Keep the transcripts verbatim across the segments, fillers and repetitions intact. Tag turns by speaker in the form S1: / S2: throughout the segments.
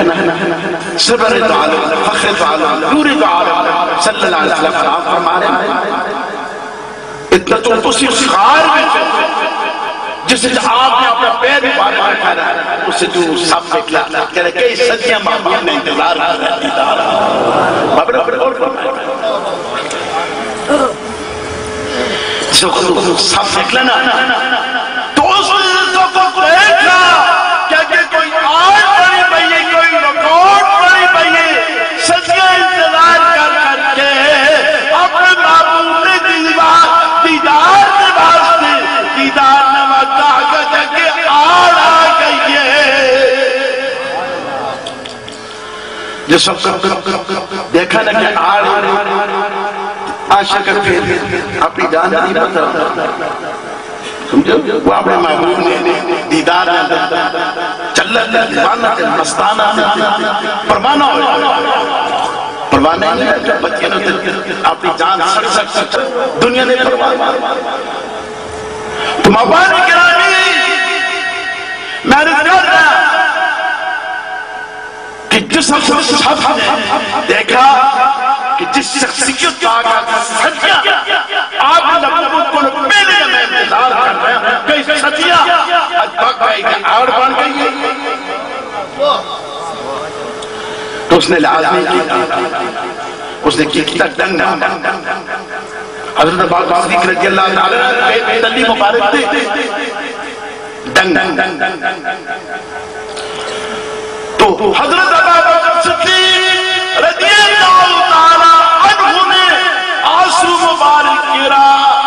S1: نا سرور دو عالم فخر دو عالم نور دو عالم صلی اللہ علیہ وسلم آپ فرما رہے ہیں اتنا تو اسی خار میں جسے آپ نے اپنا پیر بار بار کھا رہا ہے اسے جو سب نکلا کہہ رہے کئی صدیاں محبوب نے انتظار کر رہا ہے دیدار بابر اپنے اور فرمائے جسے خود سب نکلا نا تو اس کو دیکھا کہ کوئی آج بڑی بھئیے کوئی رکوٹ بڑی بھئیے صدیاں انتظار کر کر کے اپنے محبوب نے دیدار دیدار کے واسطے دیدار نمازہ کا جگہ آڑ آ گئی ہے جو سب دیکھا نا کہ آڑ عاشق پھر اپنی جان نہیں پتہ سمجھو وہ اپنے محبوب نے دیدار چلت دیوانہ مستانہ پروانہ ہو پروانہ نہیں ہے بچے نے اپنی جان سک سک سک دنیا نے پروانہ تم آبان کرامی میں نے کرتا کہ جس سب نے دیکھا کہ جس شخصیت کا آگا سجیا آپ لبنوں کو پہلے میں انتظار کر رہے ہیں کئی سجیا آج بھاگ گئی کہ آڑ بن گئی ہے تو اس نے لازمی کی اس نے کی کتا ڈنگ حضرت ابو بکر صدیق رضی اللہ تعالیٰ تلی مبارک دے ڈنگ تو حضرت ابو بکر صدیق رضی اللہ تعالیٰ عنہ نے آنسو مبارک گرا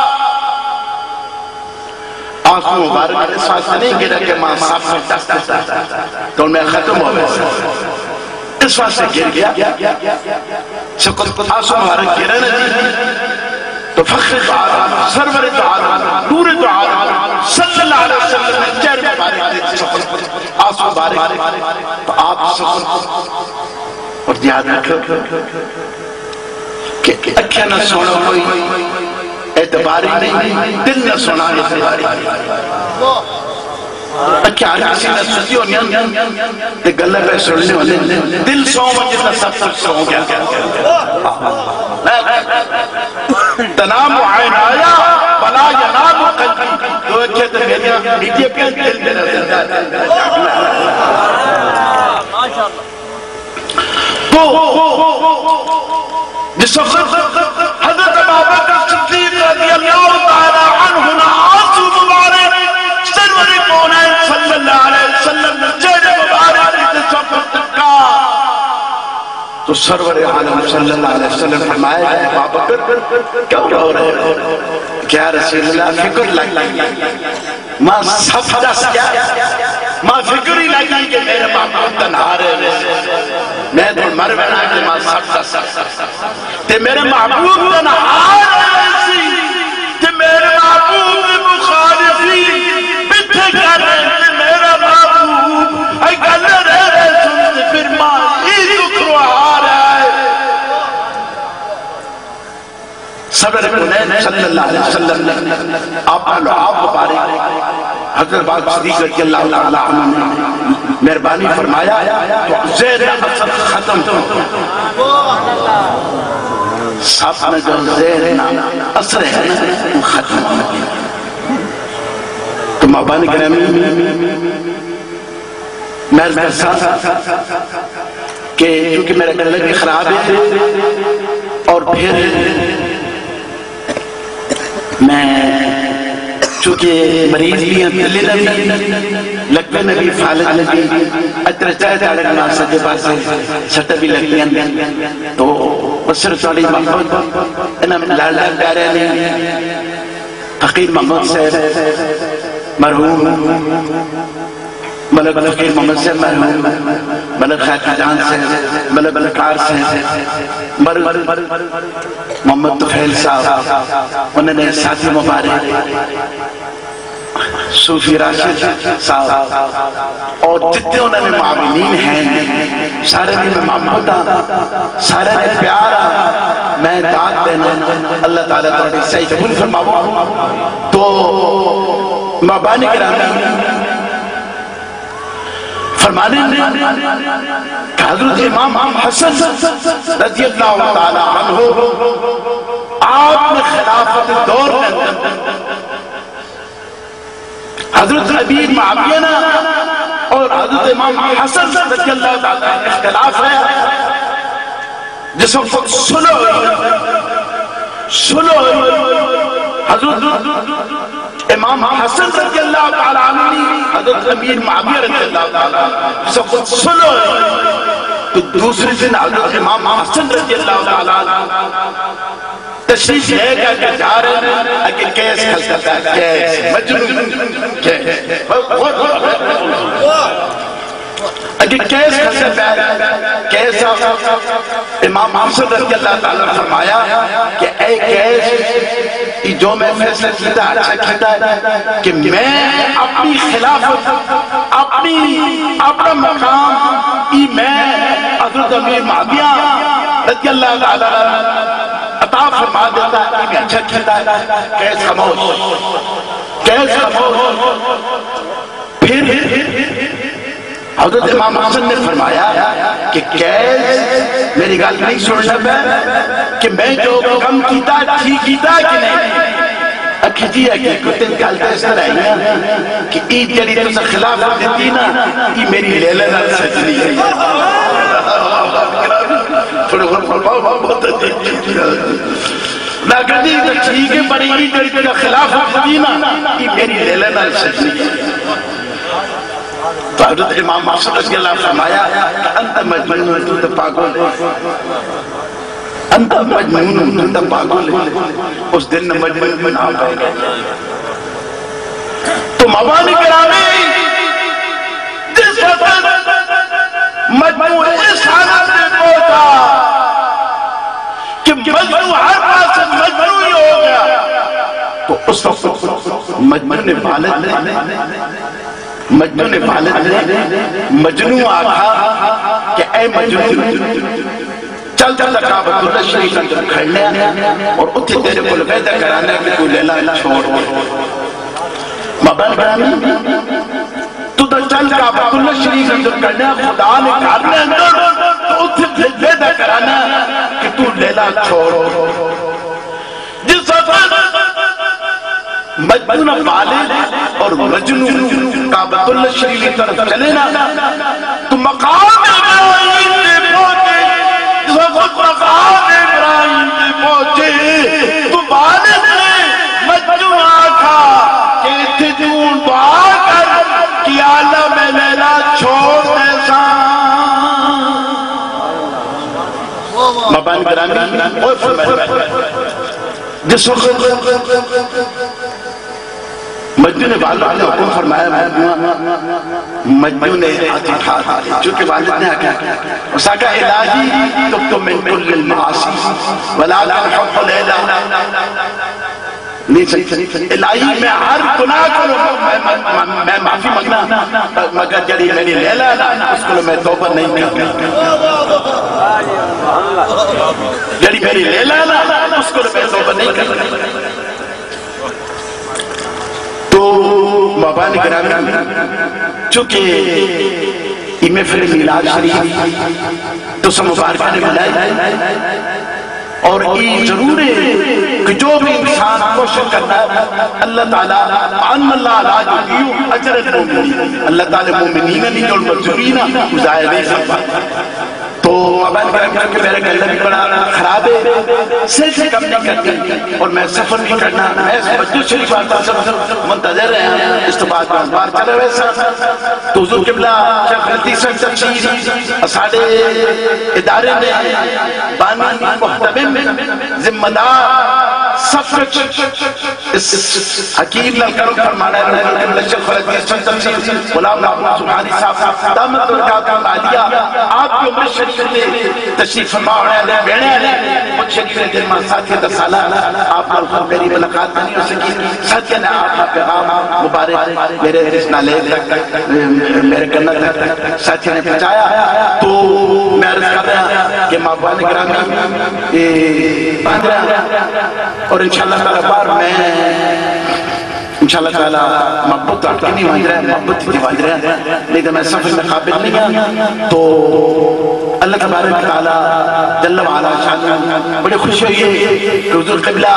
S1: آنسو مبارک اس واسطے نہیں گرا کہ ماں صاحب میں دست دست تو ان میں ختم ہو گئے اس واسطے گر گیا سکت آنسو مبارک گرا نا جی تو فخر دو عالم سرور دو عالم نور دو عالم صلی اللہ علیہ وسلم نے چہر مبارک دے آنسو مبارک تو آپ سکت اور یاد رکھو کہ اکھیا نہ سونا کوئی اعتباری نہیں دل نہ سونا اعتباری اکھیا کسی نہ سوچی ہونی تے گلہ پہ سننے ہونے دل سو جتنا سب کچھ سو گیا تنام عین آیا بلا ینام قلبی دو اکھیا تے میریا میڈیا پہ دل میرا زندہ تو جس وقت حضرت ابو بکر صدیق رضی اللہ تعالی عنہ آنسو مبارک سرور کونین صلی اللہ علیہ وسلم نے چہر مبارک جس وقت تکا تو سرور عالم صلی اللہ علیہ وسلم فرمائے ابو بکر کیوں رو رہے کیا رسول اللہ فکر لگی ماں سب دس کیا ماں فکر ہی لگی کہ میرے محبوب تنہا رہے میں تو مر بنا کہ ماں سب دس تے میرے محبوب تنہا رہے سی تے میرے محبوب مخالفی بٹھے کر رہے تے میرے محبوب اے گل رہے رہے سنتے پھر ماں ہی دکھ رو آ رہا ہے صبر کنین صلی اللہ علیہ وسلم آپ آلو آپ مبارک حضرت باق صدیق رضی اللہ تعالیٰ عنہ مہربانی فرمایا تو زیر اثر ختم سب میں جو زیر اثر ہے ختم تو مہربانی کریں مہربانی ساتھ کہ کیونکہ میرے گلے بھی خراب ہے اور پھر میں چونکہ مریض بھی ہیں دلی نبی لکبے نبی فالد نبی اتر چاہے چاہے گنا سجے پاس سٹے بھی لگی ہیں تو بسر چوڑی محمد انہم لالا پیارے نے حقیر محمد سے مرحوم ملک فقیر محمد سے مرحوم ملک خاتم جان سے ملک بلکار سے محمد تفیل صاحب انہوں نے ساتھی مبارک صوفی راشد صاحب اور جتنے انہوں نے معاونین ہیں سارے بھی میں محمدہ سارے میں پیارا میں داد دینا اللہ تعالیٰ تعالیٰ صحیح قبول فرماؤں تو مبانی کرامی فرمانے حضرت امام حسن رضی اللہ تعالیٰ عنہ آپ نے خلافت دور میں حضرت ابی معاویہ اور حضرت امام حسن رضی اللہ تعالیٰ عنہ اختلاف ہے جس وقت سلو سلو حضرت امام حسن رضی اللہ تعالیٰ عنہ حضرت ابی معاویہ رضی اللہ تعالیٰ عنہ جس وقت سلو تو دوسری دن حضرت امام حسن رضی اللہ تعالیٰ عنہ تشریف لے گا کہ جا رہے ہیں اگر کیس کھلتا ہے کیس مجنون کیس اگر کیس کھلتا ہے کیس امام حسن رضی اللہ تعالیٰ نے فرمایا کہ اے کیس جو میں فیصلہ کیتا اچھا کیتا ہے کہ میں اپنی خلافت اپنی اپنا مقام ای میں حضرت امیر معاویہ رضی اللہ تعالیٰ عطا فرما دیتا ہے کہ اچھا کیتا ہے کیس خاموش کیس خاموش پھر حضرت امام حسن نے فرمایا کہ کیس میری گل نہیں سننا پہ کہ میں جو کم کیتا ٹھیک کیتا کہ نہیں اکھی جی ہے کہ تین گل تو اس طرح ہے کہ ای جڑی تو سے خلاف دیتی نا ای میری لیلہ نہ سجنی ہے تھوڑے غرب فرماؤ بہت اچھی نہ کہتی تو ٹھیک ہے بڑی ای جڑی تو خلاف دیتی نا ای میری لیلہ نہ سجنی ہے تو حضرت امام حسن رضی اللہ فرمایا کہ انت مجنون تو تو پاگل انت مجنون تو تو پاگل اس دن مجنون میں نام پائے گا تو موانی کرامی جس وقت مجنون اس حالت میں پہنچا کہ مجنون ہر پاس سے مجنون ہی ہو گیا تو اس وقت مجنون نے بالد مجنون نے والد نے مجنون آکھا کہ اے مجنون چل چل کعبۃ اللہ شریف اندر کھڑنے اور اتھے تیرے کو وعدہ کرانا کہ تو لیلہ چھوڑ دے مبن برامی تو تو چل کعبۃ اللہ شریف اندر کھڑنے خدا نے کھڑنے اندر تو اتھے وعدہ کرانا کہ تو لیلہ چھوڑ جس وقت مجنون والد اور مجنون کعبۃ اللہ شریف کی طرف چلے نا تو مقام ابراہیم نے پہنچے جس وقت مقام ابراہیم نے پہنچے تو والد نے مجنون آکھا کہ اتھے جون دعا کر کہ اللہ میں لیلہ چھوڑ دے سان مبان گرامی اور فرمائے جس وقت مجنون والد نے حکم فرمایا مجنون آتی ٹھار چونکہ والد نے آکھا وساکہ الہی تبتو من کل المعاصی ولا تنحق لیلہ نہیں سکتی الہی میں ہر گناہ کو میں معافی مگنا مگر جڑی میری لیلہ اس کو میں توبہ نہیں کرنا جڑی میری لیلہ اس کو میں توبہ نہیں کرنا تو مابان گرامی چونکہ امام فر میلاد شریف تو سب مبارکہ نے بنائی اور یہ ضرور ہے کہ جو بھی انسان کوشش کرنا ہے اللہ تعالیٰ عن اللہ علا جدیو اجر المومنین اللہ تعالیٰ مومنین نہیں جو المجرین ظاہر نہیں سکتا تو ابان کرم کرم کہ میرے گلہ بھی بڑا خراب ہے سل سے کم نہیں کرتی اور میں سفر نہیں کرنا میں اس مسجد شریف آتا سب منتظر رہے ہیں اس تو بعد بار بار چلے ویسا تو حضور قبلہ شیخ نتیسن تفسیر اساڑے ادارے میں بانی محتمم ذمہ دار سب اس حکیم للکرم فرمانا ہے شیخ نتیسن تفسیر غلام محمد سبحانی صاحب دامت برکات عالیہ آپ کی عمر شریف نے تشریف فرما ہونے بیڑے ہیں مجھ شریف نے دل ماں ساتھی دا سالہ آپ ملکہ میری ملاقات نہیں ہو سکی ساتھی نے آپ کا پیغام مبارک میرے رسنا لے تک میرے کنہ تک ساتھی نے پہنچایا تو میں عرض کرتا ہوں کہ مابان گرامی باندھ رہا اور انشاءاللہ تعالیٰ بار میں انشاءاللہ تعالیٰ محبت آپ کی نہیں باندھ رہا ہے محبت کی باندھ رہا ہے لیکن میں سفر میں قابل نہیں ہوں تو تبارک و تعالیٰ جل وعلا شان بڑی خوشی ہوئی ہے کہ حضور قبلہ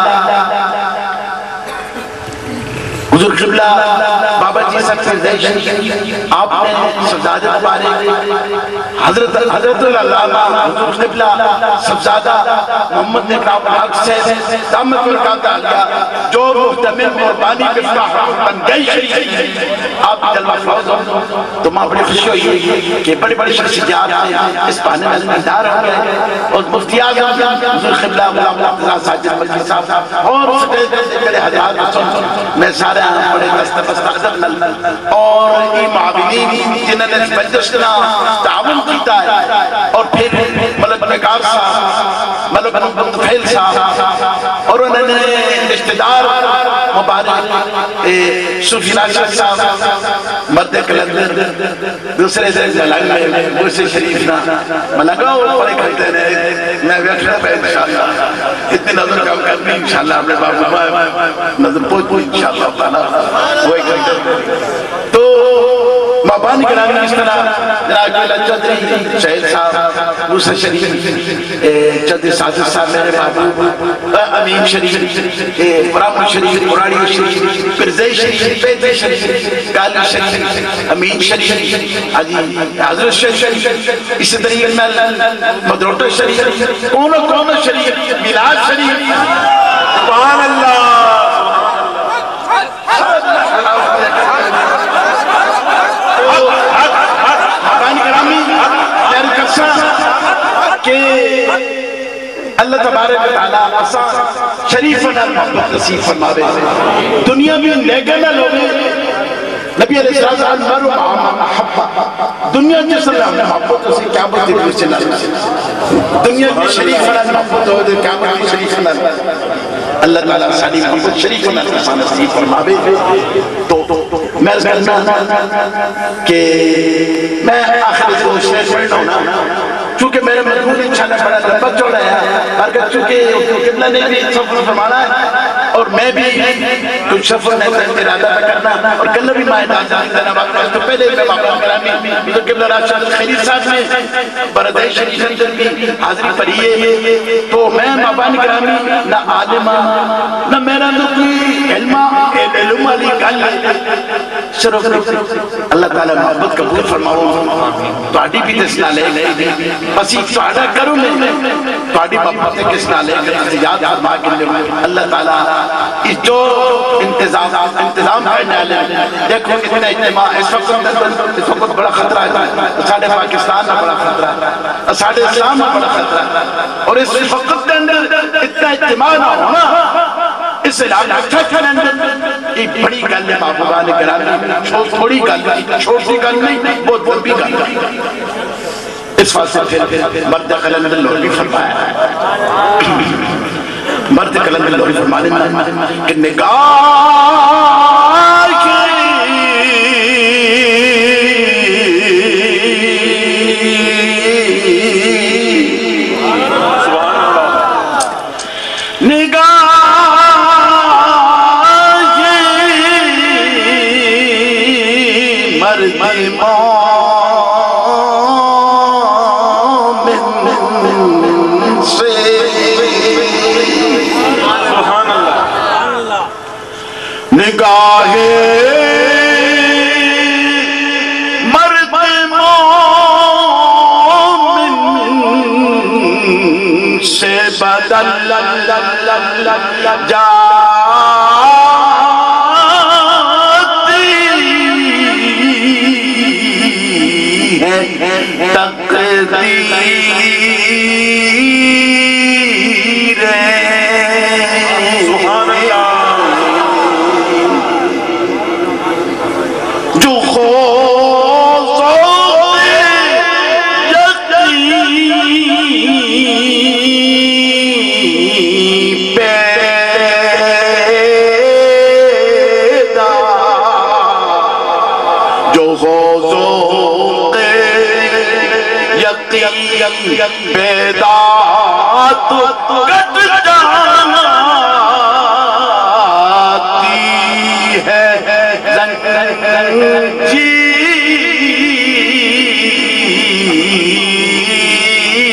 S1: حضور قبلہ بابا جی سب سے زیشن آپ نے سبزادہ مبارک حضرت حضرت العلامہ حضور قبلہ سبزادہ محمد نے کعب الحق سے دامت برکات آلیا جو محتمل قربانی مفتاح بن گئی شریف آپ جلوہ فوز ہو تو ماں بڑی خوشی ہوئی ہے کہ بڑی بڑی شخصیات ہیں اس پانے میں ازمدار ہو گئے اور مفتی اعظم حضور قبلہ غلام مرتضیٰ ساجد مجید صاحب اور سٹیج سے بڑے حضرات کو سن میں سارے بڑے دست بست ادب اور یہ معاونین جنہوں نے مجلسنا تعاون کیتا ہے اور پھر ملک مکار صاحب ملک متفیل صاحب اور انہوں نے رشتہ دار مبارک صوفی ناشد صاحب مرد کلندر دوسرے سے ملنگ میں مرسی شریف نا ملنگا وہ پڑے کھلتے ہیں میں بیٹھنا پہ انشاءاللہ اتنی نظر کام کرنی انشاءاللہ اپنے بابو نظر پوچھ پوچھ انشاءاللہ تعالیٰ وہ ایک لگتا تو مابانی کرامی اس طرح جناب اللہ چودری شہید صاحب موسیٰ شریف چودری سازد صاحب میرے بابو امین شریف برامن شریف قرآنی شریف پرزی شریف پیدی شریف گالی شریف امین شریف حضرت شریف اسی طریقے میں مدروٹہ شریف کونو کونو شریف میلاد شریف سبحان اللہ کہ اللہ تبارک و تعالیٰ شریفنا محبت نصیب فرماوے دنیا بھی نیگنا لوگے نبی علیہ السلام مرو محبت دنیا جس اللہ محبت نصیب کیا بہتی ہے چلا دنیا بھی شریفنا محبت ہو دے کیا بہتی شریفنا اللہ تعالیٰ سانی محبت شریفنا نصیب فرماوے تو میں اس کرنا کہ میں آخر اس کو شیئر پڑھنا ہونا چونکہ میرے مضمون انشاءاللہ بڑا لمبا چوڑا ہے مگر چونکہ قبلہ نے بھی سفر فرمانا ہے اور میں بھی کچھ سفر نہیں کرنے ارادہ کرنا اور کل بھی مائے دازان دینا وقت تو پہلے میں بابا کرامی تو قبلہ راشد خیلی صاحب نے بردہ شریف اندر بھی حاضری پڑھیے تو میں مابانی کرامی نہ عالمہ نہ میرا نقلی علمہ علم علی کل شرف اللہ تعالیٰ محبت قبول فرماؤں تو آڈی بھی دسنا لے لے بس ایک سوالہ کروں میں تو آڈی محبت کسنا لے لے یاد فرما کے لئے اللہ تعالیٰ اس جو انتظام انتظام کرنے والے دیکھو اتنا اجتماع اس وقت اس وقت بڑا خطرہ ہے ساڑھے پاکستان میں بڑا خطرہ ہے ساڑھے اسلام میں بڑا خطرہ ہے اور اس وقت کے اندر اتنا اجتماع نہ ہونا اس علاج اچھا کھانے اندر ایک بڑی گل ہے محبوبان کرام تھوڑی گل ہے چھوٹی گل نہیں بہت بہت بھی گل ہے اس واسطے پھر مرد قلندر لوگی فرمایا ہے مرد قلندر لوگی فرمانے میں کہ نگاہ نگاہ مرد مومن سے بدل جاتی ہے تقدیر سبحان اللہ بیدات گٹ جاتی ہے زنجیر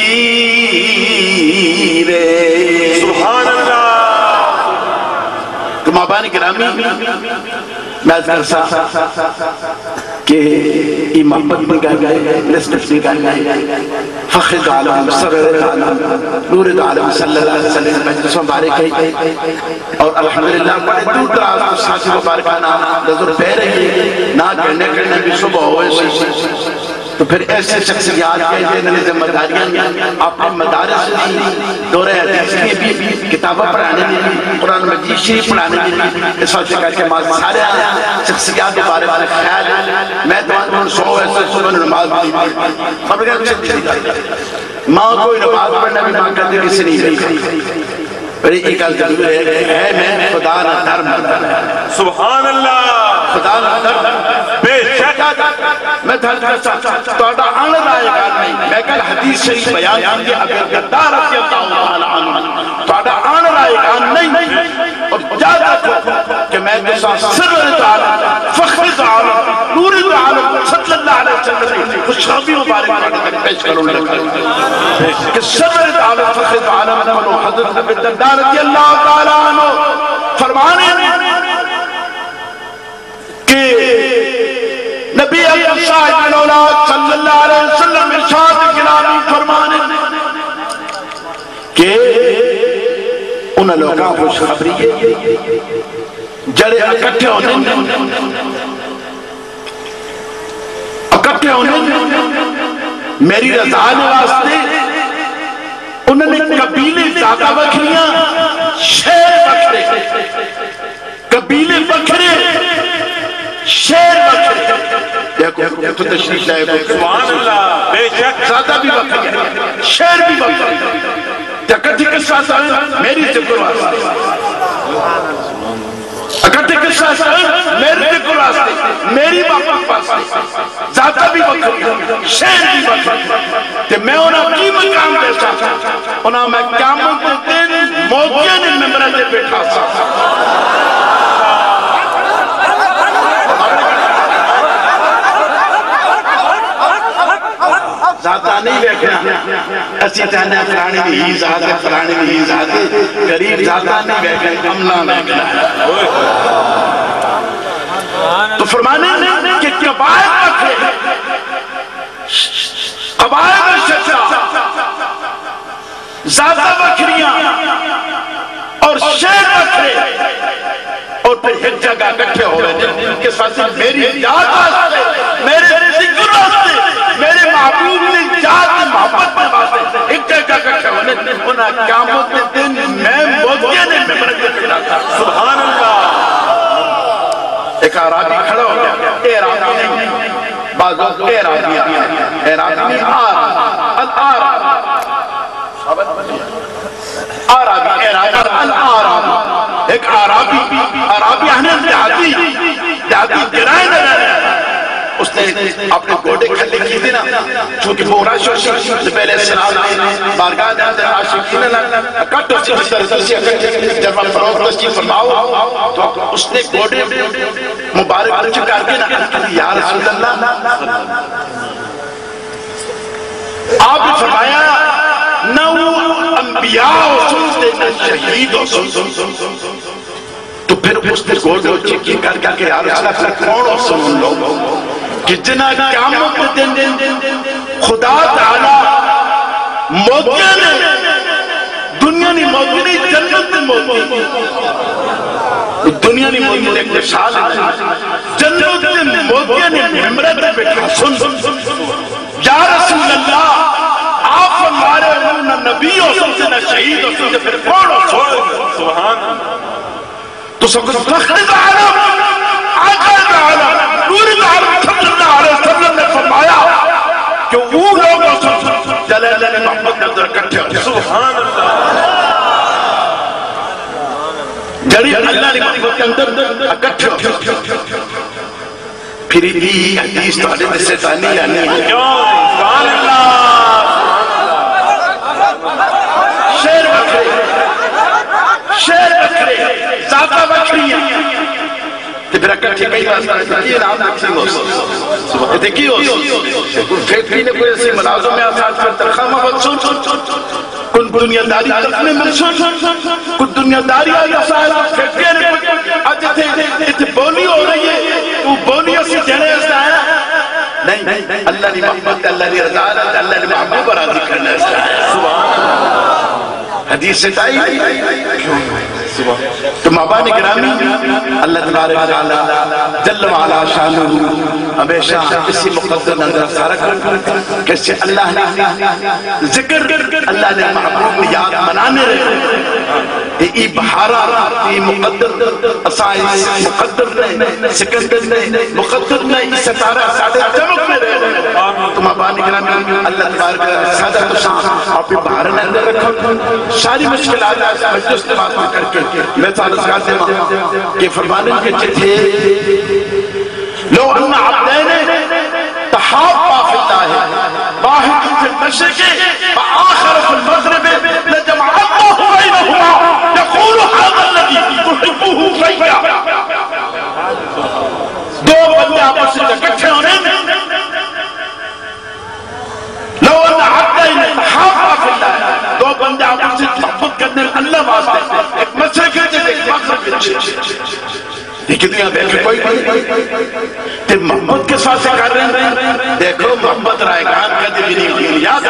S1: حضران گرامی میں ذرا کہ یہ محبت بھی گئے گئے نسبت بھی گئے گئے فخر عالم سرور عالم نور عالم صلی اللہ علیہ وسلم مجلس مبارک ہے اور الحمدللہ بڑے دور دراز ساتھی مبارکانہ نظر پہ رہی ہے نہ کرنے کرنے بھی صبح ہوئے سے تو پھر ایسے شخصیات کے جنہوں ذمہ داریاں اپنے مدارس دی دورہ حدیث کی بھی کتابہ پڑھانے دی قرآن مجید شریف پڑھانے دی اس وقت کہا کہ ماں سارے شخصیات کے بارے میں خیال میں تو ان سو ایسے صبح نماز بھی خبر کہ اچھے چیز کرتا ماں کوئی نماز پڑھنا بھی ماں کرتے کسی نہیں رہی پر ایک آل ضرور ہے میں خدا نہ درم
S2: سبحان اللہ
S1: خدا نہ درم بے شک میں دھرکر چاہتا توڑا آنے لائے گا نہیں میں کل حدیث شریف بیان کیے اگر گدار رضی اللہ تعالیٰ عنہ توڑا آنے لائے گا نہیں اور جاد رکھو کہ میں کسا سر عالم فخر عالم نور عالم صلی اللہ علیہ وسلم خوشخابی مبارک پیش کروں لگا کہ سر عالم فخر عالم کنو حضرت ابی الدرداء رضی اللہ تعالیٰ عنہ فرمانے کہ نبی اکرم صاحب الاولاد صلی اللہ علیہ وسلم ارشاد کلامی فرمانے کہ انہاں لوگاں خوش خبری ہے جڑے اکٹھے ہونے اکٹھے ہونے میری رضا واسطے انہوں نے قبیلے زیادہ بکھریاں شیر بکھرے قبیلے بکھرے شیر بکھرے دیکھو تو تشریف لائے
S2: سبحان اللہ بے شک
S1: زیادہ بھی بکھرے شیر بھی بکھرے اکٹھے کس ساتھ آئے میری ذکر واسطے اکٹھے کس ساتھ آئے میری ذکر واسطے میری باپت واسطے زیادہ بھی بکھرے شیر بھی بکھرے کہ میں انہاں کی مقام دے ساتھ انہاں میں قیامت کے دن موقع نے ممبرہ دے بیٹھا ساتھ ذاتہ نہیں بیٹھنا اسی چاہنے فلانی بھی ہی ذات ہے فلانی بھی ہی ذات ہے قریب ذاتہ نہیں بیٹھنا امنا بیٹھنا تو فرمانے کہ قبائل بکھرے قبائل شچا ذاتہ بکھریاں اور شیر بکھرے اور پھر ایک جگہ کٹھے ہوئے جن کے ساتھ میری یاد واسطے میرے ذکر واسطے میرے محبوب نے جات محبت میں واسطے ایک جگہ کٹھے ہوئے انہاں قیامت کے دن میں موقع نے ممبرت کے پیدا تھا
S2: سبحان اللہ
S1: ایک عرابی کھڑا ہو گیا اے عرابی نہیں بعض اے عرابی اے عرابی نہیں آرابی عرابی عرابی ایک عرابی عرابی احنا دیہاتی دیہاتی گرائے نہ رہے اس نے اپنے گوڑے کھلے کی دینا چونکہ وہ راشو شخص پہلے سلام نے بارگاہ دے اندر عاشقین لگا کٹ اس کی طرح سے جب ہم فروغ تشکیل فرماؤ تو اس نے گوڑے مبارک رچ کر کے نا یا رسول اللہ آپ نے فرمایا نہ وہ انبیاء ہو سنتے نہ شہید ہو سنتے تو پھر اس نے گوڑے چکی کر کے یا رسول اللہ کون ہو سن لو کہ جنہ قیامت کے دن خدا تعالی موقع نے دنیا نہیں موقع نہیں جنت نے موقع دنیا نہیں موقع نے ایک مثال ہے جنت نے موقع نے ممبرت پہ بیٹھا سن یا رسول اللہ آپ ہمارے نہ نبی ہو سکتے نہ شہید ہو سکتے پھر کون ہو سکتے سبحان تو سب کچھ فخر عالم آقا عالم نور عالم صلی اللہ علیہ وسلم نے فرمایا کہ وہ لوگ جلال نے محمد کے اندر کٹھے ہوئے سبحان اللہ جڑی اللہ نے محمد کے اندر کٹھے ہوئے پھر یہ حدیث تو حدیث سے تانی آنی ہے سبحان اللہ شیر بکھرے شیر بکھرے ذاتہ بکھری تو پھر اکٹھے کئی واسطہ یہ رام دیکھ سی ہو دیکھی ہو فیکری نے کوئی ایسی ملازم میں آسان پر ترخواہ مبسول کن دنیا داری طرف میں مبسول کن دنیا داری آئی آسان فیکری نے کوئی بولی ہو رہی ہے تو بولی اسی جنے اس آیا نہیں، اللہ نے محمد اللہ نے رضا اللہ نے محبوب راضی کرنا اس آیا حدیث سے تائی کیوں تو مابان گرامی اللہ تبارک تعالی جل وعلا شانہ ہمیشہ اسی مقدر نظر سارا کر کیسے اللہ نے ذکر اللہ نے محبوب یاد منانے رہے ای بہارا ای مقدر اسائس مقدر نے سکندر نے مقدر نے ستارہ سادہ چمک میں رہے تو مابان گرامی اللہ تبارک سادہ تشاہ آپ بہارا نے اندر رکھا ساری مشکلات مجلس نے بات کر کے میں تعالیٰ سکار دے ماں کہ فرمانے کے چتھے لو ان عبدین تحابا فی اللہ واحد فی المشرق وآخر فی المغرب لجمع اللہ بینہما یقول هذا الذي تحبه فیہ دو بندے آپس سے اکٹھے ہونے لو ان عبدین تحابا فی اللہ دو بندے آپس سے محبت کرنے اللہ واسطے ایک مشرق ہے جیسے ایک مغرب ہے لیکن یہاں بیٹھے کوئی نہیں تے محمد کے ساتھ سے کر رہے ہیں دیکھو محمد رائے گان کا دی بھی نہیں ہوئی یاد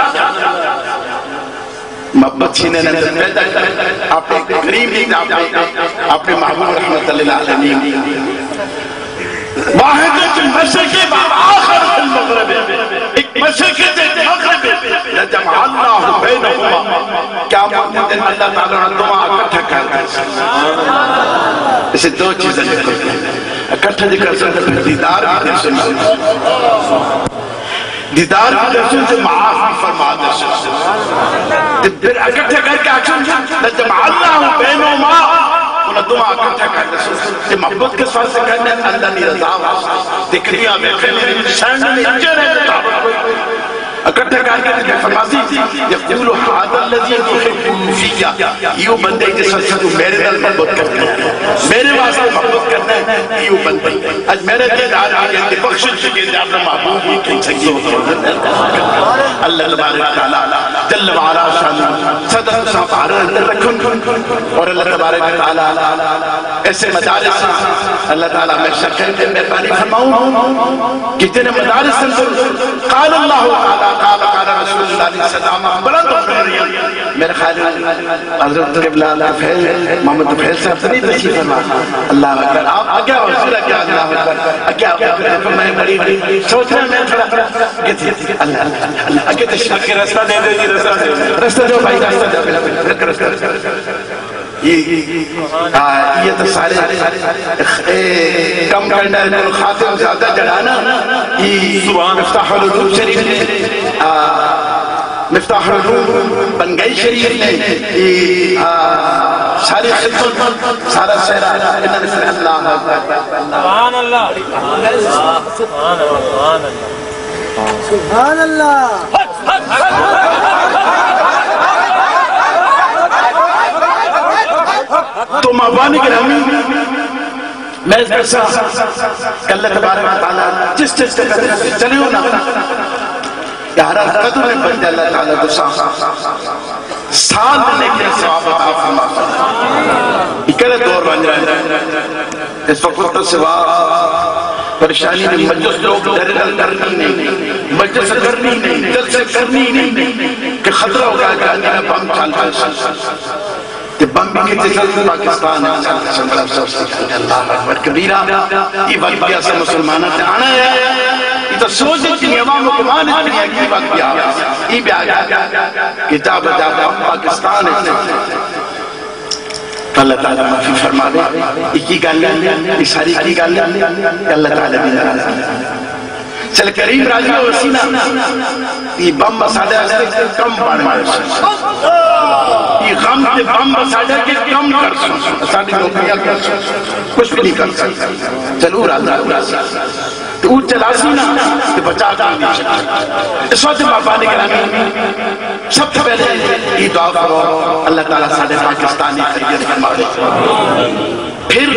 S1: محمد چھینے نے پیدا کر آپ نے کریم نہیں آپ نے محبوب رحمت اللہ علیہ واحد فی المشرق وآخر فی المغرب ایک مشرق ہے ایک مغرب ہے لجمع اللہ بینہما کیا محمد اللہ تعالیٰ نے دعا اکٹھا کر دیا اسے دو چیزیں ذکر ہیں اکٹھا ذکر سکتے ہیں دیدار بھی درسن سے دیدار بھی درسن سے معاف بھی فرما درسن پھر اکٹھا کر کے اکٹھا لجمع اللہ بینہما انہیں دعا اکٹھا کر دیا کہ محبت کے ساتھ سے کہنے اللہ نے رضا دکھنیا بیٹھے میری شہن میں اجر ہے اکٹھا کر کے فرماتی یقول حاد اللذی تحبون فیہ یوں بندے جس سے تو میرے دل محبت کرنے میرے واسطے محبت کرنے یوں بندے آج میرے دیدار آگے کہ بخشش کے دے اپنا محبوب ہی کہیں سکتے اللہ تبارک تعالی جل وعلا شانہ صدر صاحب آرہ اندر رکھن اور اللہ تبارک تعالی ایسے مدارس اللہ تعالی میں شکر کے میں پانی فرماؤں کتنے مدارس اندر قال اللہ تعالی قال قال رسول اللہ علیہ السلام بلند اپنے میرے خیال حضرت قبلہ فیل محمد فیل صاحب سے نہیں تشریف فرما اللہ اکبر آپ آگیا حضور اکیا اللہ اکبر اکیا اکبر میں بڑی سوچ رہا میں تھوڑا اللہ اللہ اکیا تشریف کے رستہ دے دے رستہ دے رستہ دے بھائی رستہ دے رستہ یہ تو سارے کم کرنا ہے خاتم زیادہ جڑانا مفتاح العلوم شریف نے مفتاح العلوم بن گئی شریف نے ساری خدمت سارا سہرہ اللہ سبحان اللہ سبحان اللہ تو مابانی گرامی میں اس برسا کہ اللہ تبارک و تعالیٰ جس جس کے قدر چلے ہو نا یا ہر قدر میں بن جائے اللہ تعالیٰ دوسا سال دنے کے سواب عطا فرماتا اکلے دور بن جائے اس وقت تو سوا پریشانی میں مجلس لوگ درگل کرنی نہیں مجلس کرنی نہیں دل سے کرنی نہیں کہ خطرہ ہوگا کہ انہیں بم چال کر کہ بمبی کے تجھل پاکستان ہے اللہ اکبر کبیرہ یہ وقت بھی ایسا مسلمانہ سے آنا ہے یہ تو سوچ اتنی عوام و کمان اتنی ہے کہ وقت بھی آگا یہ بھی آگا کہ جاب جاب پاکستان ہے اللہ تعالیٰ معافی فرما دے یہ کی گل ہے یہ ساری کی گل ہے اللہ تعالیٰ بھی ناراض ہے چل کریم راجی و وسیلہ یہ بم مساڑے ایسے کم پانے مارے یہ غم تے بم مساڑے کے کم کر سکتا ساڑھے نوکریاں کر سکتا کچھ بھی نہیں کر سکتا چلو راضا تو اوٹ چلاسی نا تو بچا کر نہیں سکتا اس وقت مابانے کے نامی سب سے پہلے یہ دعا کرو اللہ تعالیٰ ساڑھے پاکستانی خیریت فرما دے پھر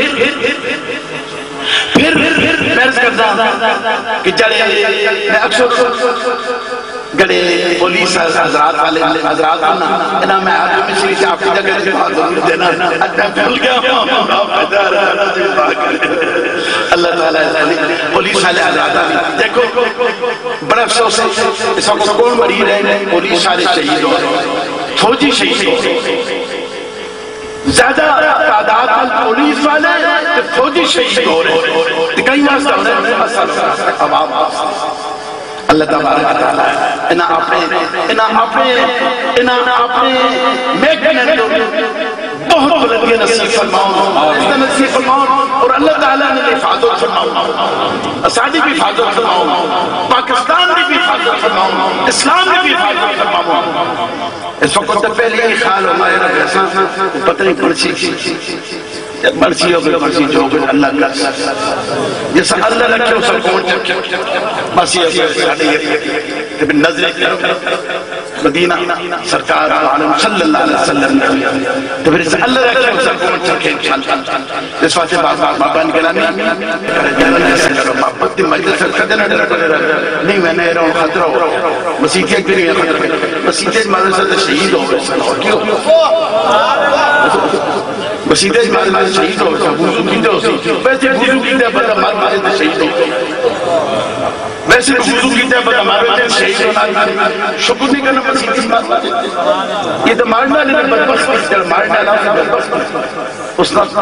S1: پھر میں عرض کرتا کہ جڑے میں اکثر گڑے پولیس حضرات والے حضرات آنا انہا میں آدھے میں شریف سے آپ کی جگہ سے بات ضرور دینا ادھا پھل گیا اللہ تعالیٰ پولیس والے آزادہ دیکھو بڑا افسوس ہے اس وقت کون مری رہے پولیس والے شہید ہو رہے فوجی شہید ہو رہے زیادہ تعداد پولیس والے فوجی شہید ہو رہے کئی واسطہ ہو رہے عوام اللہ تبارک تعالیٰ انہاں اپنے انہاں اپنے انہاں اپنے میکنن بہت بلندی نصیب فرماؤں اس نے نصیب فرماؤں اور اللہ تعالیٰ نے حفاظت فرماؤں اسادی بھی حفاظت فرماؤں پاکستان بھی حفاظت فرماؤں اسلام بھی حفاظت فرماؤں اس وقت تک پہلے یہ خیال ہو مائے رب ایسا پتہ نہیں پڑچی مرسی ہو گئے مرسی جو گئے اللہ کا جیسا اللہ رکھے اسے کون چکے بس یہ ساڑھے یہ کہ نظریں کرو مدینہ سرکار عالم صلی اللہ علیہ وسلم تو پھر اسے اللہ رکھے اسے کون چکے اس واسطے بابا نکلامی جانن جیسے کرو محبت دی مجلس سے قدر نہیں میں نے رہا ہوں خطرہ ہو مسیحی ایک بھی نہیں خطرہ مسیحی مدرسہ سے شہید ہو گئے کیوں مسیحی مدرسہ سے شہید ہو گئے وضو کیتے ہو سی ویسے وضو کیتے بڑا مار مارے سے شہید ہو گئے ویسے وضو کیتے بڑا مارے سے شہید ہونا شکر نہیں کرنا مسیحی مدرسہ یہ تو مارنا نہیں بدبخت کیتے مارنا نہیں بدبخت اس نے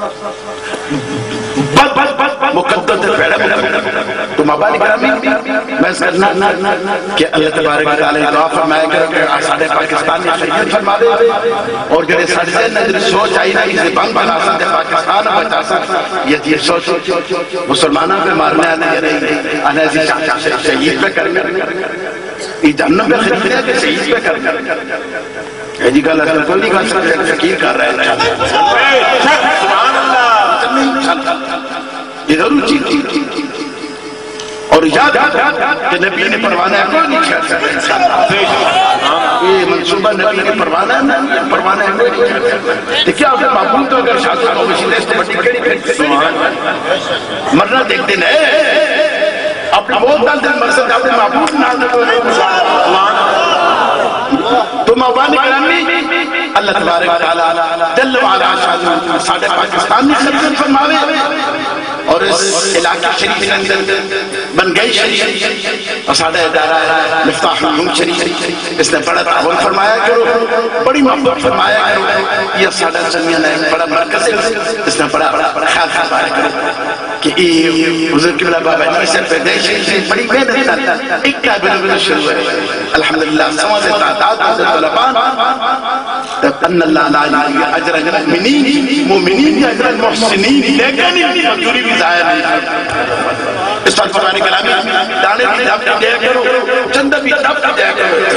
S1: مقدس پیڑا مقدس تو مبانی کرامی میں اس کرنا کہ اللہ تبارک و تعالی دعا فرمائے گا کہ آسان پاکستان میں شہید فرما دے اور کہ سارے سے نظر سوچ آئی نا اسے بان بنا سکتے پاکستان بچا سکتے یہ یہ سوچ مسلمانوں پہ مارنے آنے رہی آنے ایسی چاچا سے شہید پہ کرنے یہ جاننا پہ خریدنے کہ شہید پہ کرنے جی گل اصل کوئی نہیں کہا فقیر کر رہے ہیں
S2: سبحان اللہ
S1: یہ ضرور چیز تھی اور یاد کہ نبی نے پروانا ہے کوئی نہیں چھڑ سکتا یہ منصوبہ نبی نے پروانا ہے پروانا ہے کوئی نہیں چھڑ سکتا تو کیا اپنے معبود تو اگر شاہد کو وشیدہ اس بڑی کڑی کھڑی مرنا دیکھتے نہیں اپنا بہت دل دل مرسد اپنے معبود نہ تو موانی کرامی اللہ تبارک و تعالی جل وعلا شاہد ساڑھے پاکستان نے خدمت فرماوے اور اس علاقہ شریف کے اندر بن گئی شریف اور ساڑھے ادارہ مفتاح العلوم شریف اس نے بڑا تعاون فرمایا کرو بڑی محبت فرمایا کرو یہ ساڑھے زمین ہے بڑا مرکز ہے اس نے بڑا خیال فرمایا کرو کہ یہ حضور قبلہ بابا جی سے پیدائش ہے بڑی محنت کرتا ایک قابل بنا شروع ہے الحمدللہ سماز تعداد حضرت طلبان ان اللہ لا اجر المؤمنین مومنین یا اجر المحسنین لیکن مجوری بھی ظاہر نہیں اس وقت فرمانے کلامی دانے بھی دھاپ کی دیا کرو چندہ بھی دھاپ کی دیا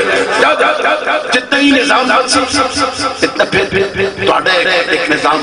S1: کرو جتنا ہی نظام بنسی اتنا پھر پھر توڑے ایک نظام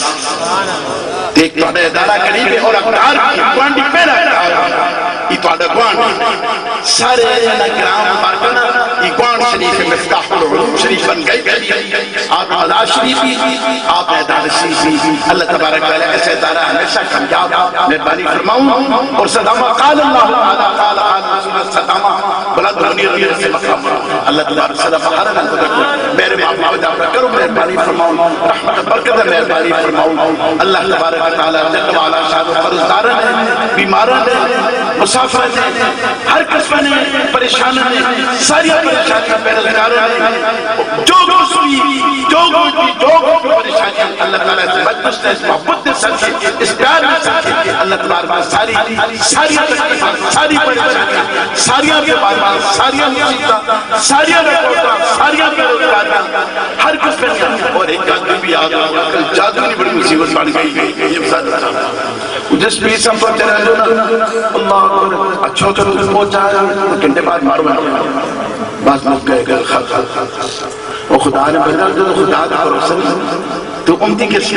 S1: بنسی ایک توڑے ادارہ قریب ہے اور اقدار کی گوانڈی پہنا ہے یہ توڑے گوانڈ سارے نگرام مارکنا یہ گوانڈ شریف مفتاح العلوم شریف بن گئی آپ مدار شریف بھی آپ ادارہ شریف بھی اللہ تبارک و تعالی ایسے ادارہ ہمیشہ کامیاب مہربانی فرماؤں اور صدامہ قال اللہ تعالی قال قال رسول صدامہ بلند ہونی رضی سے مقام اللہ تبارک صدامہ ہر رنگ کو میرے باپ ماوجہ کرو مہربانی فرماؤں رحمت برکت مہربانی فرماؤں اللہ تبارک و تعالی جل وعلا شاہد فرزدارن ہے بیمارن ہے مسافرن ہے ہر قسم نے پریشان ہے ساری پریشانی پیرزگارن ہے جو گو سنی جو گو جو گو پریشانی اللہ تعالی سے مجلس نے اس محبت نے سکے اس پیار نے سکے اللہ تبارک ساری ساری تکلیفات ساری پریشانی ساری بیماریاں ساری مصیبتیں ساری رکوٹاں ساری بیروزگاریاں ہر قسم نے اور ایک جادو بھی یاد آگا کل جادو نہیں بڑی مصیبت بن گئی یہ بسات رہا جس بھی سب پر چلے جو نا اللہ اکبر اچھو چلو پہنچا ہے گھنٹے بعد مارو میں بعض لوگ کہے گئے خط خط وہ خدا نے بدل جو خدا کا بھروسہ نہیں تو امتی کس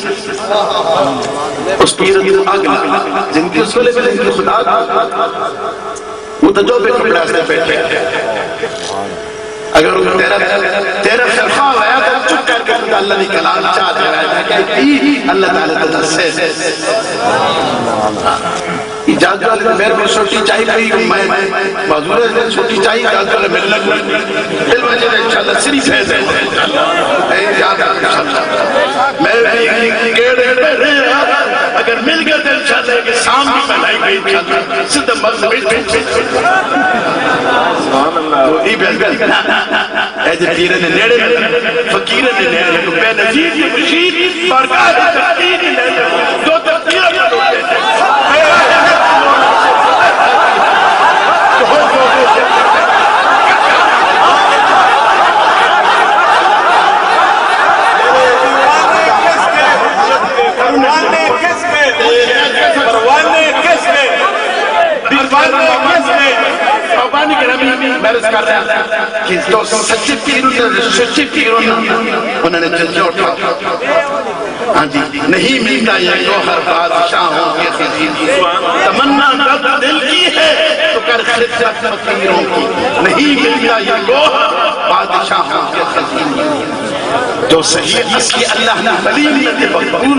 S1: اس کی رد آگلا زندگی اس کو لے ملے کہ خدا کا وہ تو جو بے کپڑے اس نے بیٹھے اگر تیرا تیرا خرخواہ آیا تو چک کر کے خدا اللہ نے کلام چاہ دے رہا ہے کہ اللہ تعالیٰ تجھے سے اجازت والے میرے کو چھوٹی چاہی کوئی میں معذور ہے چھوٹی چاہی اجازت والے میرے لگ دل وجہ ہے انشاءاللہ صرف ہے یاد انشاءاللہ میں بھی گیڑے پہ رہا اگر مل گئے تو انشاءاللہ کہ پہلائی گئی کھاتا صدر مغز میں
S2: سبحان اللہ
S1: تو ای بیل بیل اے جب پیرے نے نیڑے فقیرے نے نیڑے تو بے نظیر کی مشید بارگاہ تحقیر نے نیڑے دو تحقیرہ میں لوٹے تھے پاپانی کے نبی بیرس کر رہا ہے کہ تو سچے پیروں نے سچے پیروں نے انہوں نے جلجے اٹھا ہاں جی نہیں ملتا یہ گوہر بادشاہوں کے خزین تمنا قد دل کی ہے تو کر خدمت فقیروں کی نہیں ملتا یہ گوہر بادشاہوں کے خزین جو صحیح اصلی اللہ نے ملیمیت مقبول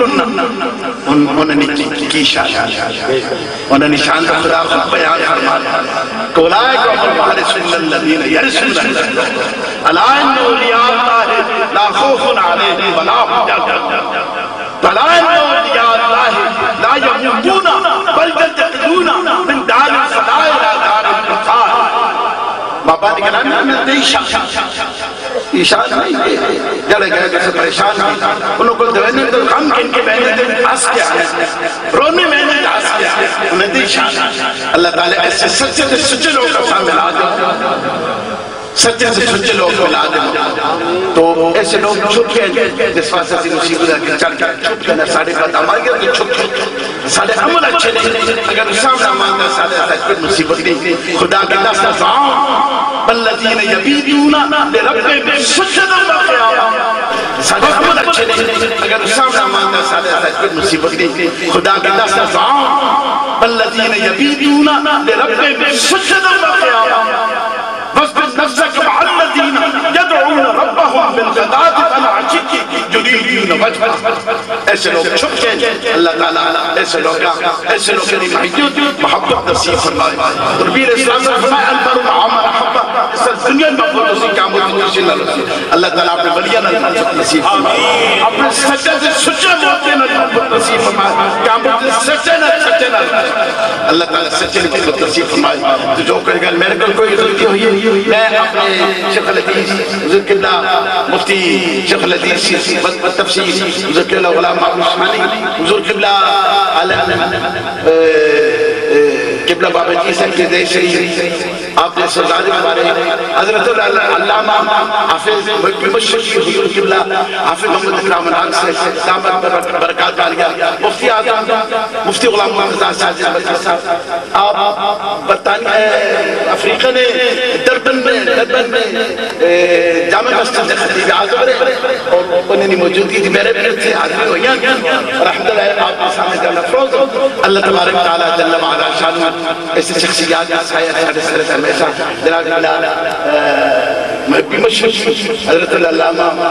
S1: انہوں نے کی شاہ انہوں نے شان خدا خود بیان فرمایا کولائے کو اپر بارسن الذین یرسل اللہ علائن اولیاء اللہ لا خوف علیہم ولا هم یحزنون علائن اولیاء اللہ لا یموتون بل ینتقلون من دار الفناء الى دار البقاء بابا نے کہا میں نے دی شاہ ایشان نہیں جلے گئے کسے پریشان نہیں انہوں کو دوینے تو غم کن کے بہنے دے آس کیا ہے رونے میں نے آس کیا ہے انہیں دی شان اللہ تعالیٰ ایسے سچے سے سچے لوگ کا سامنے لا دے سچے سے سچے لوگ ملا دے تو ایسے لوگ چھپ گئے جس واسطے سے مصیبت ہے کہ چل کر چھپ گئے ساڑھے پتہ مار گیا تو چھپ گئے ساڑھے عمل اچھے نہیں اگر سامنے مانگا ساڑھے سچ مصیبت نہیں خدا کے دست ازام بلدین یبیدون لرب سجدہ وقیامہ ساڑھے عمل اچھے نہیں اگر سامنے مانگا ساڑھے سچ مصیبت نہیں خدا کے دست ازام بلدین یبیدون لرب سجدہ وقیامہ واصبر نفسك مع الذين يدعون ربهم بالغداة والعشي يريدون وجهه ایسے لوگ چھپ گئے اللہ تعالیٰ ایسے لوگ ایسے لوگ کی محیط محبت نصیب فرمائے تربیر اسلام نے فرمایا البر معام محبت اس دنیا میں محبت نصیب کیا محبت نصیب اللہ تعالیٰ اپنے ولیہ محبت نصیب فرمائے اپنے سچے سے سچے موتے محبت نصیب فرمائے کیا محبت سچے نہ سچے نہ اللہ تعالیٰ سچے محبت نصیب فرمائے تو جو کہے گا میرے کل کوئی غلطی ہوئی ہے میں اپنے شیخ الحدیث حضور قبلہ مفتی شیخ الحدیث تفسیر حضور قبلہ غلام محمود عثمانی حضور قبلہ عالم قبلہ بابا جی سے کے دے شریف آپ نے سردار ہمارے حضرت علامہ حافظ مشرقی حضور قبلہ حافظ محمد اکرام الحق سے دامت برکات ڈالیا مفتی اعظم مفتی غلام محمد ساجد صاحب آپ برطانیہ افریقہ نے دربن میں دربن میں جامع مسجد خطیب اعظم رہے اور انہیں نہیں موجودگی تھی میرے بھی تھے حاضری ہوئی رحمت اللہ آپ کے سامنے جانا فروز اللہ تبارک تعالیٰ جل وعلا شان ایسے شخصیات سایہ ساڑھے سرد ہمیشہ جناب اللہ محبی مشرق حضرت علامہ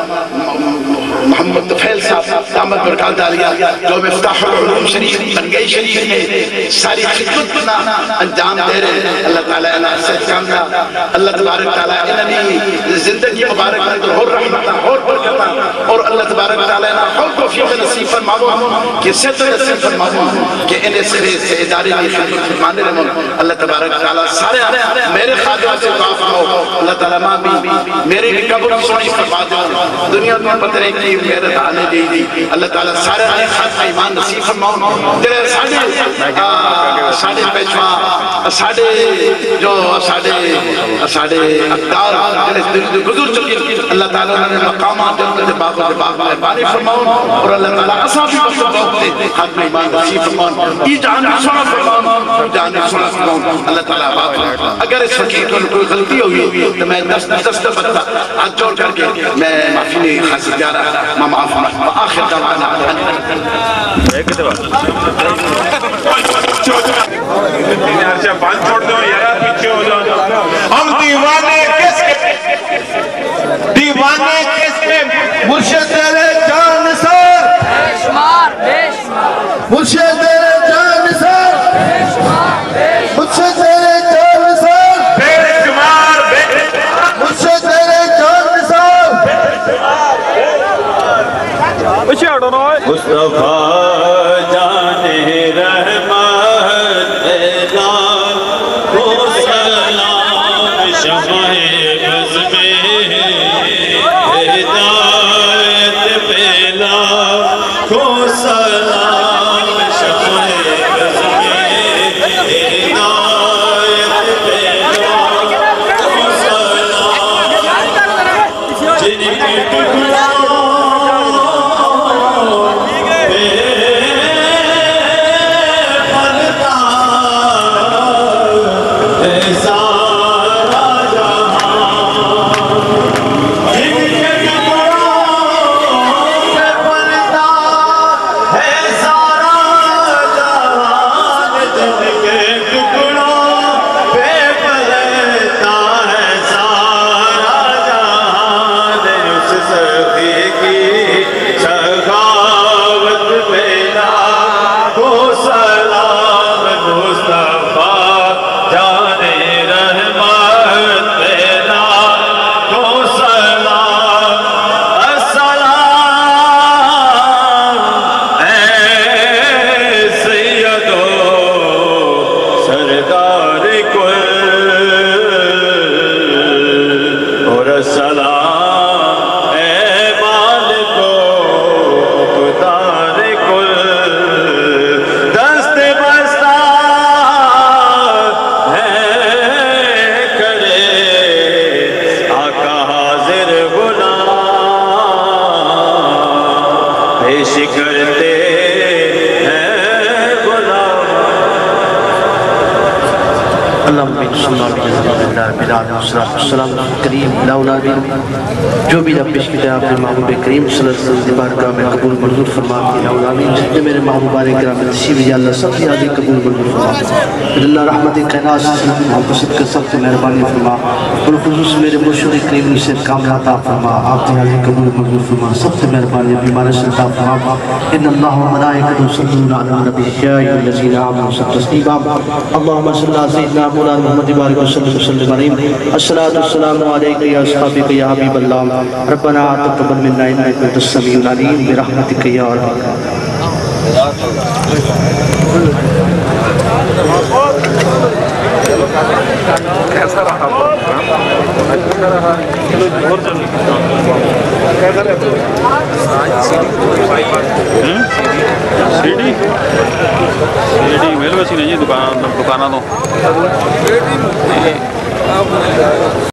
S1: محمد طفیل صاحب دامت برکات ڈالیا جو مفتاح العلوم شریف بن گئی شریف نے ساری خدمت بنا انجام دے رہے اللہ تعالیٰ انہا سچ کامنا اللہ تبارک تعالیٰ انہی زندگی مبارک میں اور رحمتہ اور برکتہ اور اللہ تبارک تعالیٰ انہا اور توفیق نصیب فرماؤں کہ ستر نصیب فرماؤں کہ انہیں سے سے ادارے کی خدمت فرمانے رہے اللہ تبارک تعالیٰ سارے میرے خادم سے دعا فرماؤ اللہ تعالیٰ ماں بھی میرے بھی قبر سونی فرما دو دنیا میں پترے کی میرے آنے دی دی اللہ تعالیٰ سارے آنے خاتمہ ایمان نصیب فرماؤں تیرے ساڑھے ساڑھے پیشوا ساڑھے جو ساڑھے ساڑھے اقدار جنہیں گزر چکی اللہ تعالیٰ نے مقامات جنہیں باغ و باغ میں بانی فرماؤں اور اللہ تعالیٰ اصحابی بخت بہتے خاتمہ ایمان نصیب فرماؤں ای جانے سنا فرماؤں جانے سنا فرماؤں اللہ تعالیٰ بات اگر اس فقیر کو کوئی غلطی ہوئی تو میں دست دست بتا ہاتھ جوڑ کر کے میں معافی نہیں حاصل جا رہا میں معاف ہوں آخر دعوانا
S2: ہم دیوانے کس کے دیوانے کس کے مرشد تیرے جان سار
S3: بیشمار بیشمار
S2: مرشد تیرے جان سار مرشد تیرے جان سار بے شمار مرشد تیرے جان سار مصطفیٰ جان رحمت
S4: جو بھی رب پیش کیا آپ نے محبوب کریم صلی اللہ علیہ وسلم بارگاہ میں قبول منظور فرما کے آمین. جتنے میرے محبوبان کرام تشریف یا اللہ سب کی حاضری قبول منظور فرما. اللہ رحمت کائنات سے محبت صدق سب سے مہربانی فرما. بالخصوص میرے مرشد کریم سے کام عطا فرما. آپ کی حاضری قبول منظور فرما. سب سے مہربانی بیمار سے عطا فرما. ان اللہ و ملائکتہ یصلون علی النبی یا ایھا الذین آمنوا صلوا تسلیما. اللهم صل علی سیدنا مولانا محمد وعلى آله وسلم علیہ. الصلاۃ والسلام علیک یا اصحابک یا حبیب اللہ. ربنا تقبل منا انک انت السمیع العلیم برحمتک یا ارحم.
S5: کیسا رہا اچھا رہا سی ڈی سی ڈی میرے ویسی نہیں دکان دکانوں